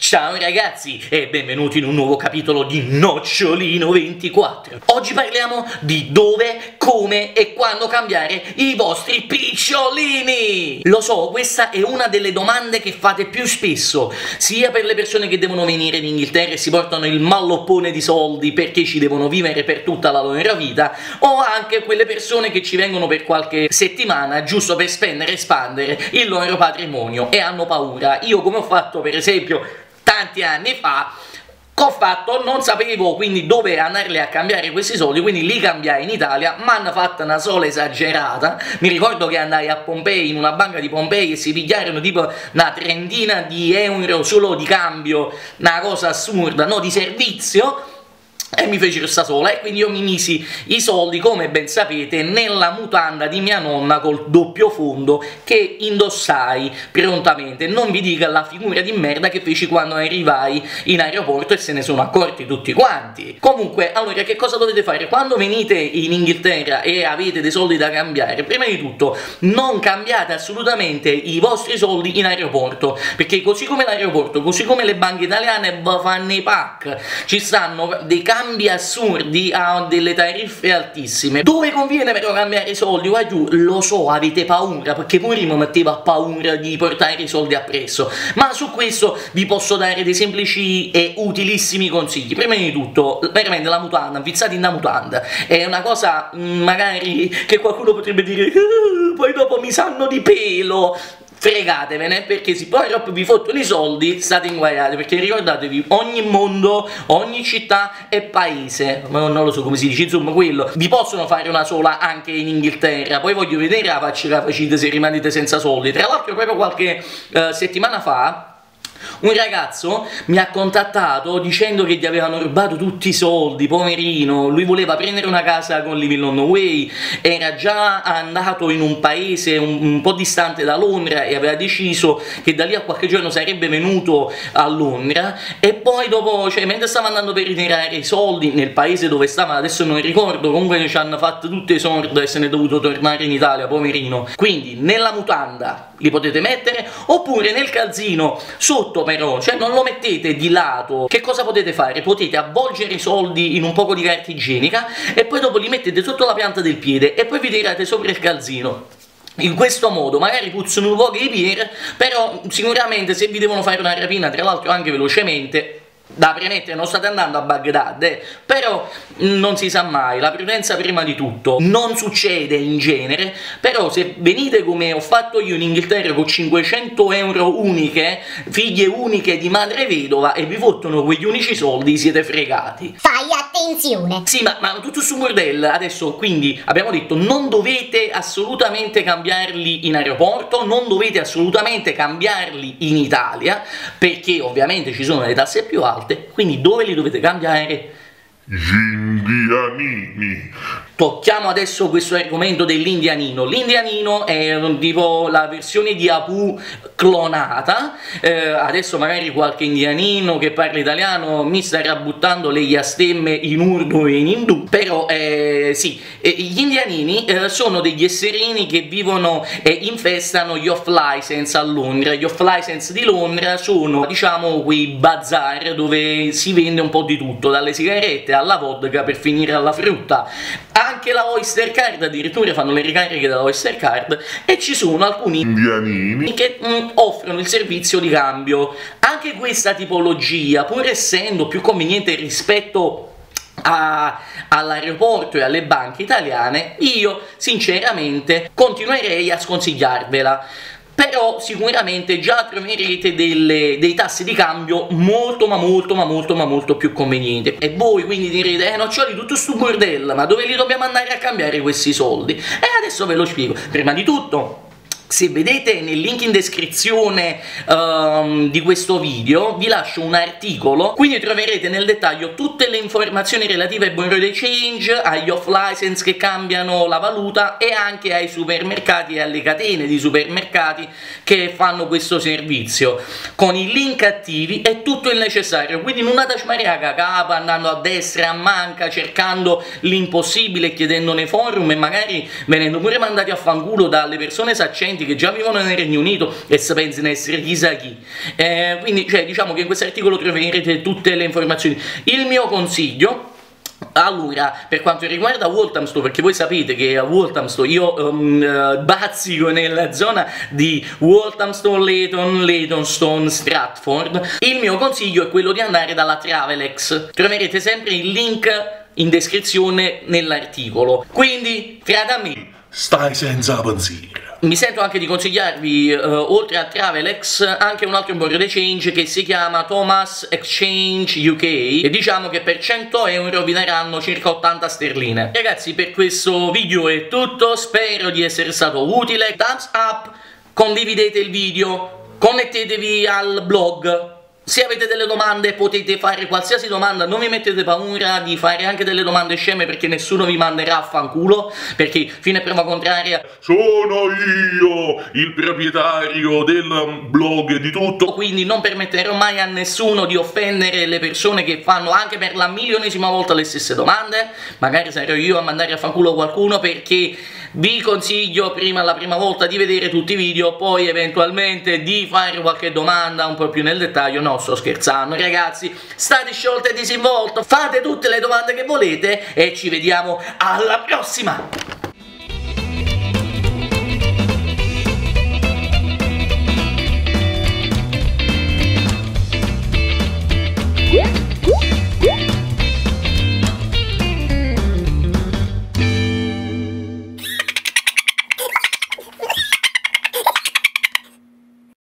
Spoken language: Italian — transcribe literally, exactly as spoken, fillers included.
Ciao ragazzi e benvenuti in un nuovo capitolo di Nocciolino ventiquattro. Oggi parliamo di dove, come e quando cambiare i vostri picciolini. Lo so, questa è una delle domande che fate più spesso, sia per le persone che devono venire in Inghilterra e si portano il malloppone di soldi perché ci devono vivere per tutta la loro vita, o anche quelle persone che ci vengono per qualche settimana giusto per spendere e espandere il loro patrimonio e hanno paura. Io, come ho fatto per esempio tanti anni fa, che ho fatto, non sapevo quindi dove andarli a cambiare questi soldi, quindi li cambiai in Italia, mi hanno fatto una sola esagerata. Mi ricordo che andai a Pompei, in una banca di Pompei, e si pigliarono tipo una trentina di euro solo di cambio, una cosa assurda, no, di servizio, e mi fecero sta sola, e quindi io mi misi i soldi, come ben sapete, nella mutanda di mia nonna col doppio fondo che indossai prontamente. Non vi dica la figura di merda che feci quando arrivai in aeroporto e se ne sono accorti tutti quanti. Comunque, allora, che cosa dovete fare? Quando venite in Inghilterra e avete dei soldi da cambiare, prima di tutto non cambiate assolutamente i vostri soldi in aeroporto, perché così come l'aeroporto, così come le banche italiane, vi fanno i pack, ci stanno dei cambi assurdi a delle tariffe altissime. Dove conviene però cambiare i soldi? Qua giù, lo so, avete paura, perché pure mi metteva paura di portare i soldi appresso, ma su questo vi posso dare dei semplici e utilissimi consigli. Prima di tutto, veramente la mutanda, avvizzati in una mutanda, è una cosa mh, magari che qualcuno potrebbe dire uh, poi dopo mi sanno di pelo. Fregatevene, perché se poi troppo vi fottono i soldi state inguaiati, perché ricordatevi, ogni mondo, ogni città e paese, non lo so come si dice, insomma quello, vi possono fare una sola anche in Inghilterra. Poi voglio vedere la faccia che facete se rimanete senza soldi. Tra l'altro proprio qualche uh, settimana fa un ragazzo mi ha contattato dicendo che gli avevano rubato tutti i soldi, poverino. Lui voleva prendere una casa con Living on the Way, era già andato in un paese un, un po' distante da Londra e aveva deciso che da lì a qualche giorno sarebbe venuto a Londra, e poi dopo, cioè mentre stava andando per ritirare i soldi nel paese dove stava, adesso non ricordo, comunque ci hanno fatto tutte i soldi e se ne è dovuto tornare in Italia, poverino. Quindi nella mutanda li potete mettere, oppure nel calzino sotto, però, cioè non lo mettete di lato. Che cosa potete fare? Potete avvolgere i soldi in un poco di carta igienica e poi dopo li mettete sotto la pianta del piede e poi vi tirate sopra il calzino. In questo modo magari puzzano un po' i piedi, però sicuramente se vi devono fare una rapina, tra l'altro anche velocemente, da premettere, non state andando a Baghdad, eh, però non si sa mai, la prudenza prima di tutto. Non succede in genere, però se venite come ho fatto io in Inghilterra con cinquecento euro uniche, figlie uniche di madre vedova, e vi fottono quegli unici soldi, siete fregati. Fai attenzione! Sì, ma, ma tutto su bordello. Adesso quindi abbiamo detto non dovete assolutamente cambiarli in aeroporto, non dovete assolutamente cambiarli in Italia, perché ovviamente ci sono le tasse più alte. Quindi dove li dovete cambiare? Gli indianini. Tocchiamo adesso questo argomento dell'indianino. L'indianino è tipo la versione di Apu clonata. Eh, adesso magari qualche indianino che parla italiano mi starà buttando le iastemme in urdu e in indù, però eh, sì, eh, gli indianini eh, sono degli esserini che vivono e infestano gli off license a Londra. Gli off license di Londra sono, diciamo, quei bazar dove si vende un po' di tutto, dalle sigarette alla vodka per finire alla frutta. Anche la Oyster Card, addirittura fanno le ricariche della Oyster Card, e ci sono alcuni indianini che mm, offrono il servizio di cambio. Anche questa tipologia, pur essendo più conveniente rispetto all'aeroporto e alle banche italiane, io sinceramente continuerei a sconsigliarvela. Però sicuramente già troverete delle, dei tassi di cambio molto ma molto ma molto ma molto più convenienti. E voi quindi direte, eh Noccioli, tutto sto bordello, ma dove li dobbiamo andare a cambiare questi soldi? E adesso ve lo spiego. Prima di tutto, se vedete nel link in descrizione um, di questo video vi lascio un articolo, quindi troverete nel dettaglio tutte le informazioni relative ai borrow exchange, agli off license che cambiano la valuta e anche ai supermercati e alle catene di supermercati che fanno questo servizio. Con i link attivi è tutto il necessario, quindi non andate a smariare a capo andando a destra e a manca cercando l'impossibile, chiedendo nei forum e magari venendo pure mandati a fanculo dalle persone saccenti residenti che già vivono nel Regno Unito e se pensano di essere chissà chi. Eh, quindi, cioè, diciamo che in questo articolo troverete tutte le informazioni. Il mio consiglio, allora, per quanto riguarda Walthamstow, perché voi sapete che a Walthamstow io um, uh, bazzico nella zona di Walthamstow, Leighton, Leytonstone, Stratford, il mio consiglio è quello di andare dalla Travelex. Troverete sempre il link in descrizione nell'articolo. Quindi, frate a me, Stai senza pensiero. mi sento anche di consigliarvi, uh, oltre a Travelex, anche un altro border exchange che si chiama Thomas Exchange U K, e diciamo che per cento euro vi daranno circa ottanta sterline. Ragazzi, per questo video è tutto, spero di essere stato utile. Thumbs up, condividete il video, connettetevi al blog. Se avete delle domande potete fare qualsiasi domanda, non vi mettete paura di fare anche delle domande sceme perché nessuno vi manderà a fanculo, perché fino a prova contraria Sono io il proprietario del blog e di tutto. quindi non permetterò mai a nessuno di offendere le persone che fanno anche per la milionesima volta le stesse domande. Magari sarò io a mandare a fanculo qualcuno, perché vi consiglio prima la prima volta di vedere tutti i video, poi eventualmente di fare qualche domanda un po' più nel dettaglio. No, sto scherzando ragazzi, state sciolti e disinvolti, fate tutte le domande che volete e ci vediamo alla prossima!